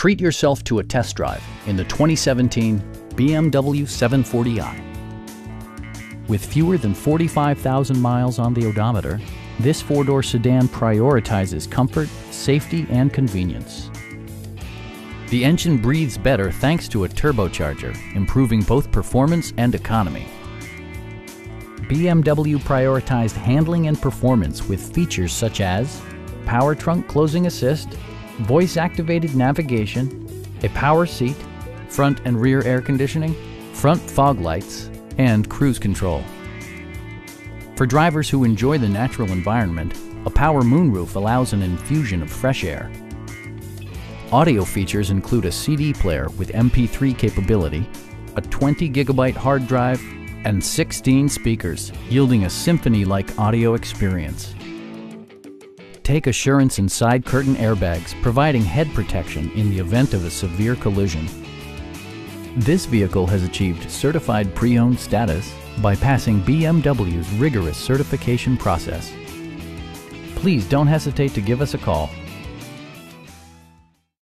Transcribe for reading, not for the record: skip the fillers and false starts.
Treat yourself to a test drive in the 2017 BMW 740i. With fewer than 45,000 miles on the odometer, this four-door sedan prioritizes comfort, safety, and convenience. The engine breathes better thanks to a turbocharger, improving both performance and economy. BMW prioritized handling and performance with features such as power trunk closing assist, voice-activated navigation, a power seat, front and rear air conditioning, front fog lights, and cruise control. For drivers who enjoy the natural environment, a power moonroof allows an infusion of fresh air. Audio features include a CD player with MP3 capability, a 20 gigabyte hard drive, and 16 speakers, yielding a symphony-like audio experience. Take assurance in side curtain airbags, providing head protection in the event of a severe collision. This vehicle has achieved certified pre-owned status by passing BMW's rigorous certification process. Please don't hesitate to give us a call.